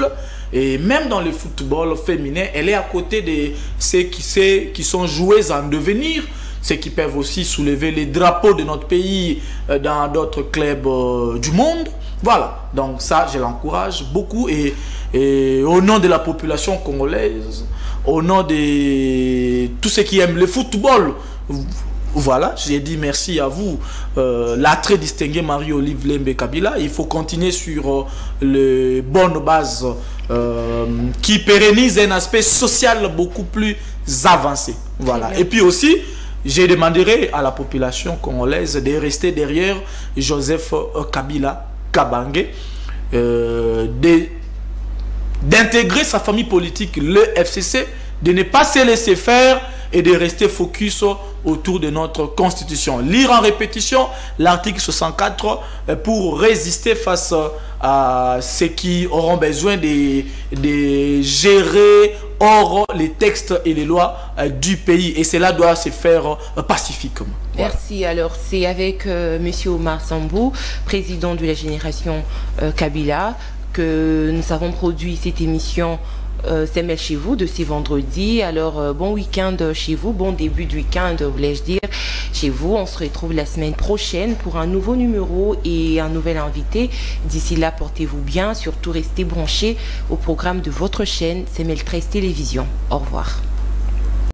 Et même dans le football féminin, elle est à côté de ceux qui, ceux qui sont joueuses en devenir, ceux qui peuvent aussi soulever les drapeaux de notre pays dans d'autres clubs euh, du monde. Voilà, donc ça, je l'encourage beaucoup. Et, et au nom de la population congolaise, au nom de tous ceux qui aiment le football, voilà, j'ai dit merci à vous, euh, la très distinguée Marie-Olive Lembe Kabila. Il faut continuer sur euh, les bonnes bases euh, qui pérennisent un aspect social beaucoup plus avancé. Voilà, et puis aussi, je demanderai à la population congolaise de rester derrière Joseph Kabila Kabange, euh, d'intégrer sa famille politique, le F C C, de ne pas se laisser faire et de rester focus autour de notre constitution. Lire en répétition l'article soixante-quatre pour résister face à ceux qui auront besoin de, de gérer hors les textes et les lois du pays. Et cela doit se faire pacifiquement. Voilà. Merci. Alors, c'est avec euh, M. Omar Sambou, président de la génération euh, Kabila, que nous avons produit cette émission Euh, c'est chez vous de ce vendredi. Alors euh, bon week-end chez vous, bon début de week-end voulais-je dire chez vous. On se retrouve la semaine prochaine pour un nouveau numéro et un nouvel invité. D'ici là, portez-vous bien, surtout restez branchés au programme de votre chaîne C M L treize Télévision. Au revoir.